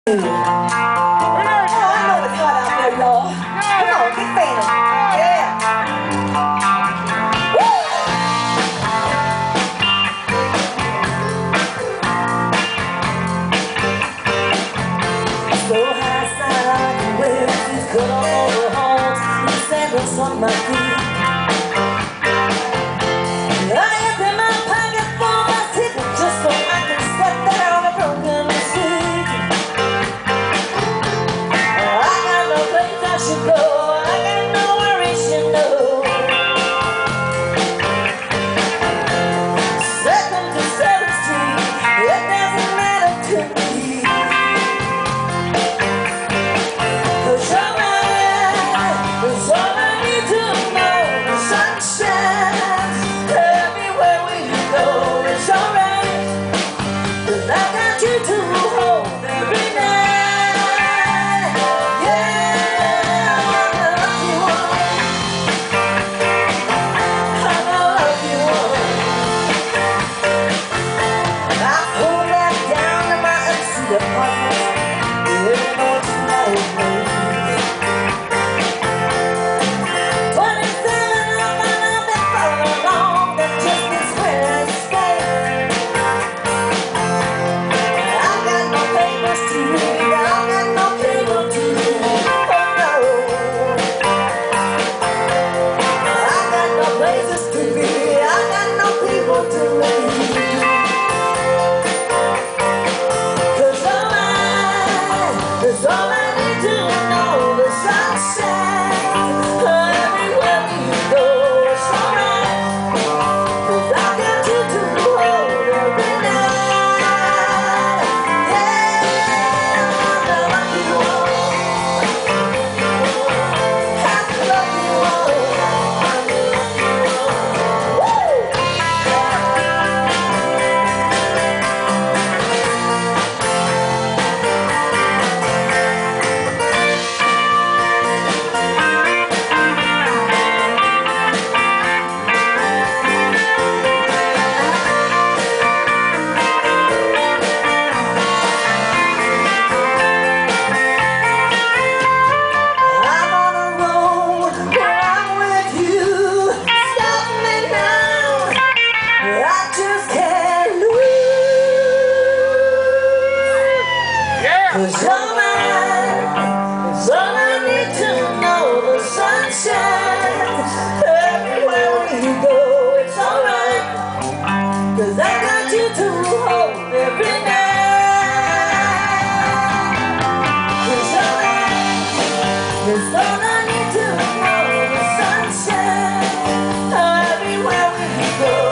I know it's hot out there, y'all. Come on, get feeling. Yeah. Woo! So high side, the waves, he's cut off all the horns. He's sandals on my feet. I empty my pocket for my ticket just so I can step down a broken seat. I got no place I should go. I got no worries, you know. Second to 7th Street, it doesn't matter to me. 'Cause you're mine, that's all I need to know. The sunshine everywhere we go. It's alright, 'cause I got you to hold every night. Yeah, I'm the lucky one. I'm the lucky one. I pull back down to my empty apartment. Every morning I wake. 27 of my love that follow along. That just is where I stay. I got no papers to read. I got no cable to read. Oh no. I got no places to be. I got no people to meet. 'Cause all that's all I need to know. The sunshine everywhere we go. It's alright, 'cause I got you to hold every night. Yeah, I'm the lucky one. I'm the lucky one. I'm the lucky one. Woo! I'm on a road where I'm with you. Stop me now, I just can't lose. Yeah. 'Cause you're mine, that's all I need to know. The sunshine everywhere we go. It's alright, 'cause I got you to hold every night. 'Cause you're mine, that's all I need to know. The sunshine everywhere we go.